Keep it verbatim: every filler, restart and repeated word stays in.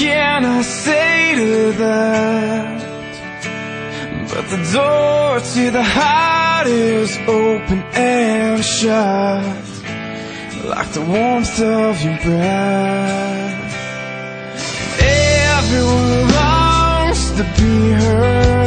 can I say to that? But the door to the heart is open and shut, like the warmth of your breath. Everyone longs to be heard,